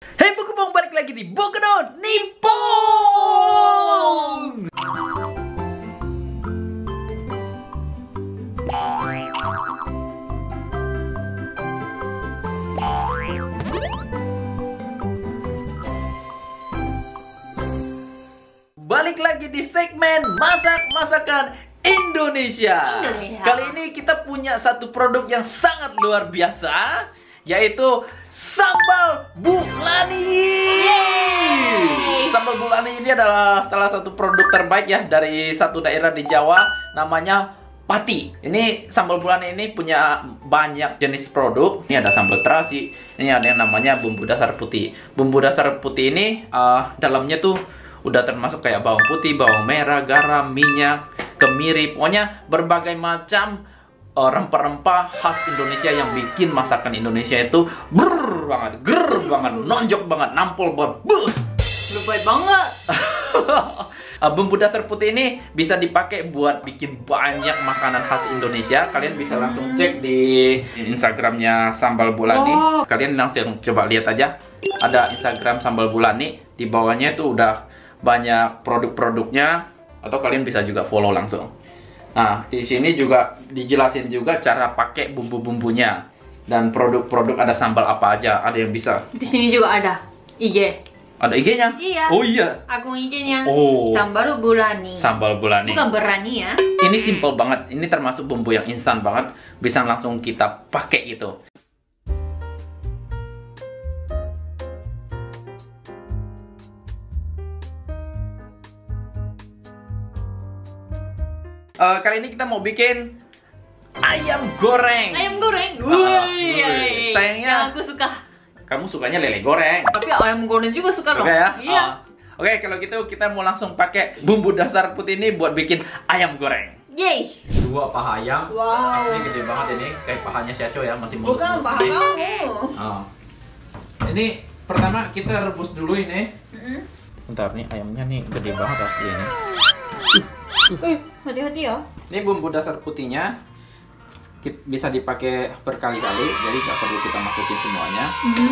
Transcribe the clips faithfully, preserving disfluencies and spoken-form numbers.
Hey Pokemon, balik lagi di Bokedo Nippon. Balik lagi di segmen masak-masakan Indonesia. Indonesia. Kali ini kita punya satu produk yang sangat luar biasa, yaitu sambal bulani. Sambal bulani ini adalah salah satu produk terbaik ya dari satu daerah di Jawa, namanya Pati. Ini sambal bulani ini punya banyak jenis produk. Ini ada sambal terasi, ini ada yang namanya bumbu dasar putih. Bumbu dasar putih ini uh, dalamnya tuh udah termasuk kayak bawang putih, bawang merah, garam, minyak, kemiri, pokoknya berbagai macam uh, rempah-rempah khas Indonesia yang bikin masakan Indonesia itu brrr banget, ger banget, nonjok banget, nampol banget. Lupa banget. Uh, bumbu dasar putih ini bisa dipakai buat bikin banyak makanan khas Indonesia. Kalian bisa langsung cek di Instagramnya Sambal Bulani. Oh. Kalian langsung coba lihat aja. Ada Instagram Sambal Bulani. Di bawahnya itu udah banyak produk-produknya. Atau kalian bisa juga follow langsung. Nah, di sini juga dijelasin juga cara pakai bumbu-bumbunya. Dan produk-produk ada sambal apa aja. Ada yang bisa. Di sini juga ada I G. Ada I G-nya? Iya. Oh iya. Akun I G-nya. Oh. Sambal bulani. Sambal Bulani. Bukan berani ya. Ini simple banget. Ini termasuk bumbu yang instan banget. Bisa langsung kita pakai gitu. Uh, kali ini kita mau bikin ayam goreng. Ayam goreng. Ah, Wih. wih. Sayangnya- Yang aku suka. Kamu sukanya lele goreng. Tapi ayam goreng juga suka loh. Oke ya? Iya. Ah. Oke, kalau gitu kita mau langsung pakai bumbu dasar putih ini buat bikin ayam goreng. Yeay. Dua paha ayam. Wow. Asli gede banget ini, kayak pahanya Syaco ya, masih mulus. Bukan paha kamu. Ah. Ini pertama kita rebus dulu ini. Mm-mm. Bentar nih, ayamnya nih gede banget asli ini. Eh, hati-hati ya. Ini bumbu dasar putihnya ki- bisa dipakai berkali-kali, jadi nggak perlu kita masukin semuanya. Mhm.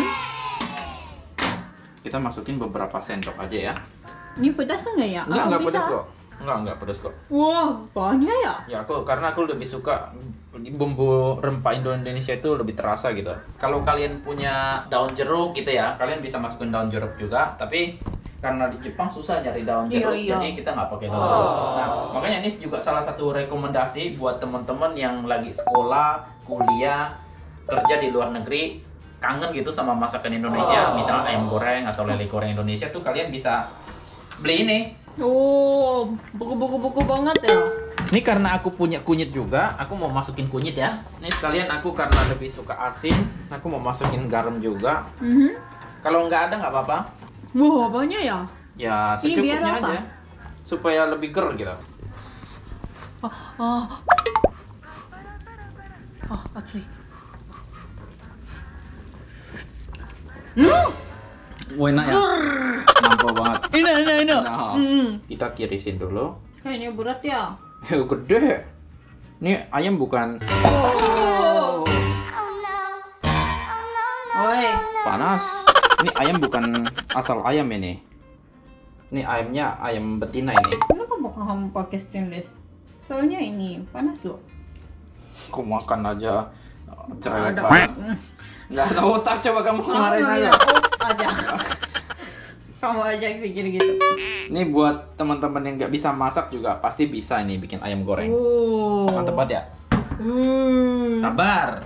Kita masukin beberapa sendok aja ya. Ini pedas enggak ya? Enggak, Aku enggak bisa. pedas kok. Enggak, enggak pedas kok. Wah, banyak ya. Ya aku karena aku lebih suka bumbu rempah Indonesia itu lebih terasa gitu. Kalau kalian punya daun jeruk gitu ya, kalian bisa masukin daun jeruk juga. Tapi karena di Jepang susah nyari daun Iya, jeruk, iya. jadi kita nggak pakai daun jeruk. Nah, makanya ini juga salah satu rekomendasi buat teman-teman yang lagi sekolah, kuliah, kerja di luar negeri, kangen gitu sama masakan Indonesia, misalnya ayam goreng atau lele goreng Indonesia tuh kalian bisa beli ini. Oh, buku-buku-buku banget ya. Ini karena aku punya kunyit juga, aku mau masukin kunyit ya. Ini sekalian aku karena lebih suka asin, aku mau masukin garam juga. Mhm. Kalau nggak ada nggak apa-apa. Wah, banyak ya. Ya Ini biar secukupnya apa? aja, supaya lebih ger gitu. Oh, oh. Oh, atsui. Hmm, Wah enak ya, mantap banget. enak, enak, enak. Nah, Hmm. kita tirisin dulu. Kayaknya berat ya. Ya gede. Ini ayam bukan Oh. Oi. panas. Ini ayam bukan asal ayam ini. Ini ayamnya ayam betina ini. Kenapa bukan kamu pakai stainless? Soalnya ini panas loh. Aku makan aja cerewet Ada. banget. Hmm. Nggak ada otak, coba kamu Kamu kemarin nggak aja. bilang, "Oh, aja." Kamu aja pikir gitu. Ini buat teman-teman yang nggak bisa masak juga pasti bisa ini bikin ayam goreng. Oh. Mantep banget ya. Hmm. Sabar.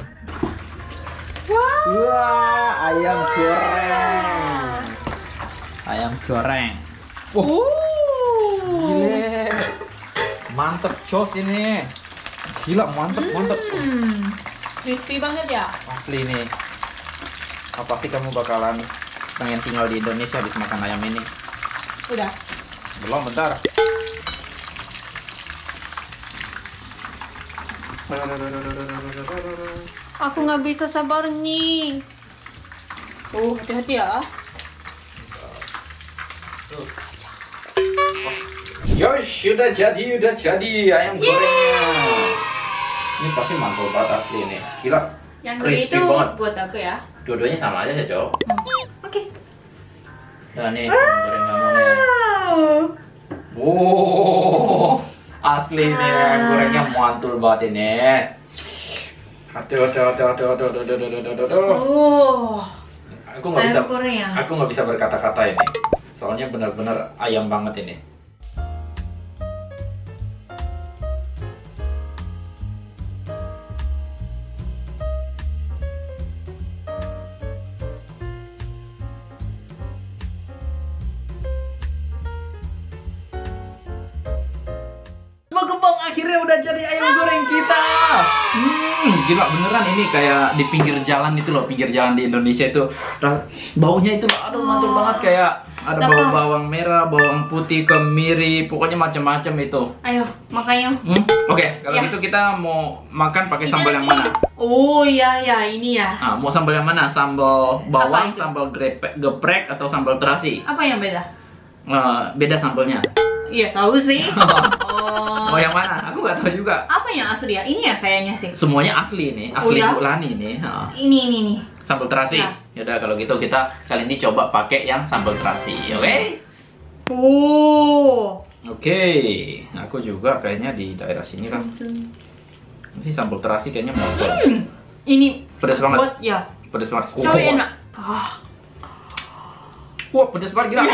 Wah, ayam goreng. Ayam goreng. Wah, Oh. gile. Mantep jos ini. Gila, mantep, mantep. Hmm. Crispy banget ya. Asli nih. Oh, pasti kamu bakalan pengen tinggal di Indonesia habis makan ayam ini. Udah. Belum, bentar. Aku nggak bisa sabar nih. Oh, hati-hati ya. Yos, sudah jadi, udah jadi ayam gorengnya. Ini pasti mantap banget asli nih. Gila, Yang ini crispy itu banget. buat aku ya. Dua-duanya sama aja ya, Cok. Hmm. Oke. Nah nih, goreng kamu nih. Wow, asli nih ayam gorengnya mantul banget ini. Aduh, aduh, aduh, aduh, aduh, aduh, aduh, aduh, aduh, aduh. Oh. Aku nggak bisa, Ayam goreng ya? aku nggak bisa berkata-kata ini. Soalnya benar-benar ayam banget ini. Kembang akhirnya udah jadi ayam goreng kita. Hmm, gila beneran ini kayak di pinggir jalan itu loh, pinggir jalan di Indonesia itu. Baunya itu loh, aduh mantul banget kayak ada bau bawang merah, bawang putih, kemiri, pokoknya macam-macam itu. Ayo, makanya. Hmm? Oke, okay, kalau Ya. gitu kita mau makan pakai sambal yang mana? Oh iya ya, ini ya. Ah, mau sambal yang mana? Sambal bawang, itu? sambal geprek, geprek atau sambal terasi? Apa yang beda? Uh, beda sambalnya. Iya tahu sih. Oh, yang mana? Aku nggak tahu juga. Apa yang asli ya? Ini ya kayaknya sih. Semuanya asli nih, asli Oh, ya? Bu Lani nih. Ha. Ini ini nih. Sambal terasi. Ya. Yaudah kalau gitu kita kali ini coba pakai yang sambal terasi, oke? Okay? Oh. Oke, okay. Aku juga kayaknya di daerah sini kan. Ini sambal terasi kayaknya mau. Hmm. Ini Pedas banget. buat ya. Pedas banget. Coba enak. Ah. Wah, pedas banget gila.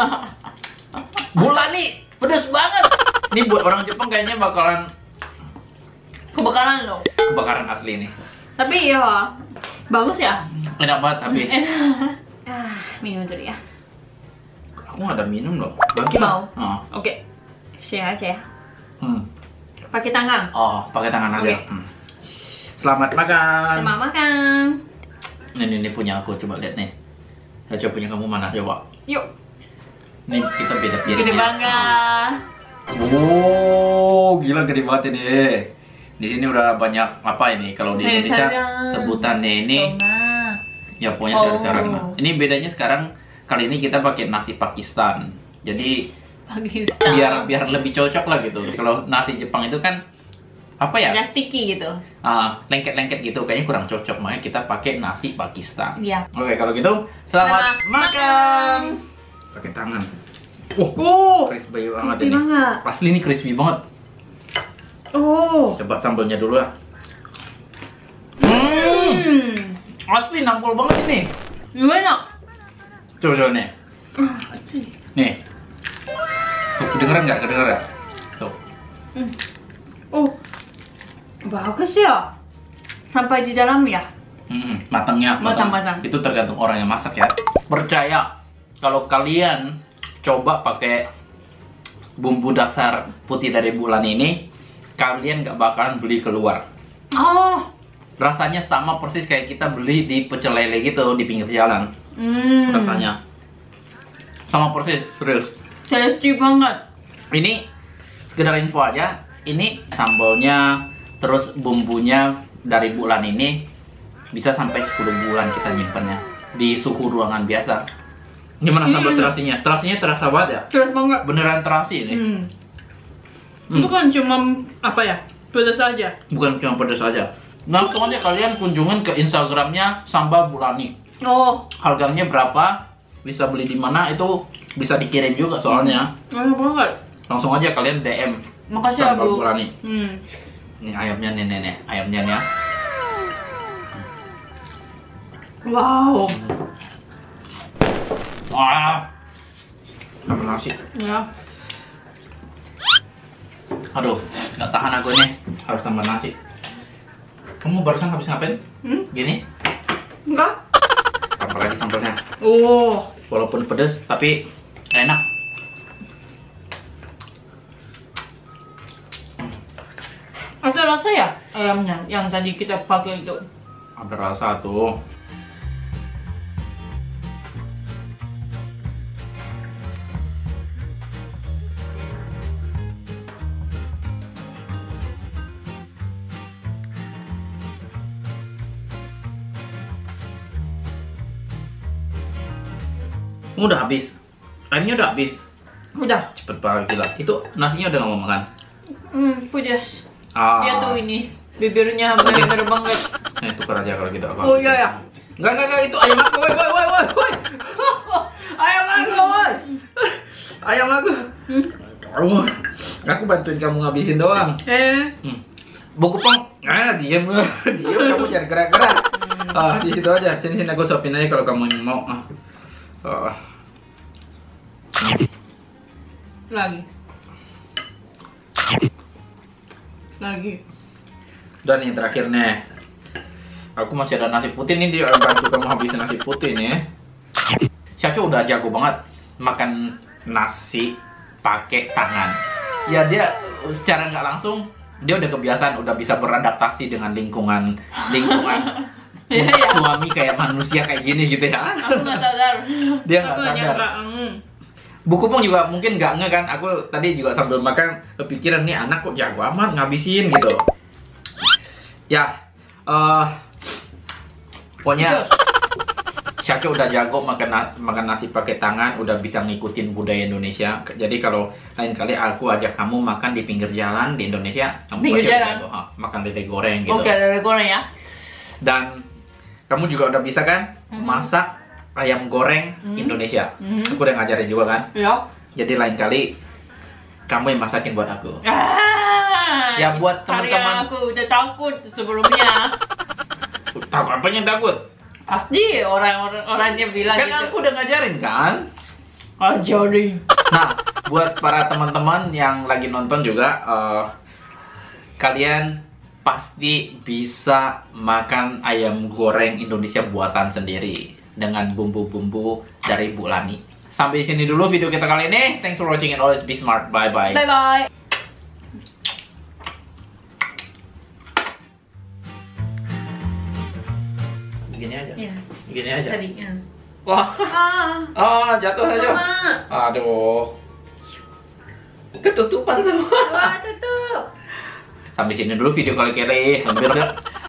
Bu Lani, pedas banget. Ini buat orang Jepang kayaknya bakalan Kebakaran loh. kebakaran asli nih. Tapi ya bagus ya. Enak banget tapi. Ah, minum dulu ya. Aku nggak ada minum loh. Bagi Mau? Oh. Oke. Share aja ya. Hmm. Pakai tangan. Oh, pakai tangan aja. Oke. Hmm. Selamat makan. Selamat makan. Ini, ini, ini punya aku, coba lihat nih. Ya, coba punya kamu mana, coba. Yuk. Ini kita beda piring. Gede banget. Oh, gila gede banget ini. Di sini udah banyak apa ini? Kalau di Indonesia Sayur-sayuran. sebutannya ini, Tomat. ya pokoknya Oh. sayur-sayuran. Ini bedanya sekarang kali ini kita pakai nasi Pakistan. Jadi Pakistan. biar biar lebih cocok lah gitu. Kalau nasi Jepang itu kan apa ya? Ada sticky gitu. Ah, lengket-lengket gitu, kayaknya kurang cocok, makanya kita pakai nasi Pakistan. Iya. Oke, kalau gitu selamat, Selamat makan. Pakai tangan. Oh, Oh. crispy banget Crispy ini. banget. Asli ini crispy banget. Oh. Coba sambalnya dulu lah. Hmm. Asli nampol banget ini. Enak. Coba coba nih. Nih. Tuh, kedengeran nggak? Kedengeran nggak? Tuh. Hmm. Oh. Bagus ya. Sampai di dalam ya. Hmm, matangnya. Matang-matang. Itu tergantung orang yang masak ya. Percaya kalau kalian coba pakai bumbu dasar putih dari bulan ini, kalian nggak bakalan beli keluar. Oh. Rasanya sama persis kayak kita beli di pecel lele gitu di pinggir jalan. Hmm. Rasanya sama persis, serius. Tasty banget. Ini sekedar info aja. Ini sambalnya, terus bumbunya dari bulan ini bisa sampai sepuluh bulan kita nyimpannya di suhu ruangan biasa. Gimana sambal Hmm. terasinya? Terasinya terasa banget ya? Keras banget. Beneran terasi ini. Hmm. Hmm. Itu kan cuma apa ya? Pedas aja. Bukan cuma pedas aja. Langsung aja kalian kunjungin ke Instagramnya Sambal Bulani. Oh. Harganya berapa? Bisa beli di mana? Itu bisa dikirim juga soalnya. Enak banget. Langsung aja kalian D M Makasih ya, Sambal Bu. Bulani. Hmm. Ini ayamnya nih, nih, nih. Ayamnya nih ya. Wow. Wah. Sama nasi. Ya. Aduh, nggak tahan aku nih. Harus tambah nasi. Kamu barusan habis ngapain? Hmm? Gini? Enggak. Tambah lagi sambalnya. Oh. Walaupun pedas, tapi enak. Ada rasa ya ayamnya yang tadi kita pakai itu. Ada rasa tuh. Udah habis. Ayamnya udah habis. Udah. Cepet banget gila. Itu nasinya udah nggak mau makan. Hmm, pedas. Ah. Dia tuh ini bibirnya bener-bener banget. Nah, tukar aja kalau gitu. Aku Oh iya ya. Enggak, enggak, enggak, itu ayam aku. Woi, woi, woi, woi, woi. Ayam aku. Hmm? Oh, aku bantuin kamu ngabisin doang. Eh. Hmm. Bu Kupang, ah diem, diem kamu jangan gerak-gerak. Ah di situ aja, sini sini aku suapin aja kalau kamu yang mau. Ah. Oh. Lagi. Lagi. Dan yang terakhir nih, aku masih ada nasi putih nih, dia bantu kamu habisin nasi putih nih. Syacu udah jago banget makan nasi pakai tangan. Ya dia secara nggak langsung dia udah kebiasaan, udah bisa beradaptasi dengan lingkungan lingkungan Iya, iya. suami kayak manusia kayak gini gitu ya. Aku nggak sadar. Dia nggak Aku sadar. nyangka, hmm. Bu Kupang juga mungkin nggak nge kan. Aku tadi juga sambil makan kepikiran nih anak kok jago amat ngabisin gitu. Ya, eh pokoknya Syacu udah jago makan na- makan nasi pakai tangan, udah bisa ngikutin budaya Indonesia. Jadi kalau lain kali aku ajak kamu makan di pinggir jalan di Indonesia, kamu Pinggir pasti jalan? jago, ha, makan lele goreng gitu. Oke, lele goreng ya. Dan kamu juga udah bisa kan Mhm. masak ayam goreng Mhm. Indonesia. Mhm. Aku udah ngajarin juga kan. Ya. Jadi lain kali kamu yang masakin buat aku. Ah, Ya, buat hari teman-teman. aku udah takut sebelumnya. Tahu apanya takut? Pasti orang-orang orangnya bilang Kan gitu. aku udah ngajarin kan. Ajarin. Nah, buat para teman-teman yang lagi nonton juga, eh, kalian pasti bisa makan ayam goreng Indonesia buatan sendiri dengan bumbu-bumbu dari Bu Lani. Sampai sini dulu video kita kali ini. Thanks for watching and always be smart. Bye bye. Bye bye. Begini aja. Ya. Begini aja. Tadi. Ya. Wah, Ah. ah jatuh aja. Mama. Aduh. Ketutupan semua. Wah, tutup. Sampai sini dulu video kali kali. Hampir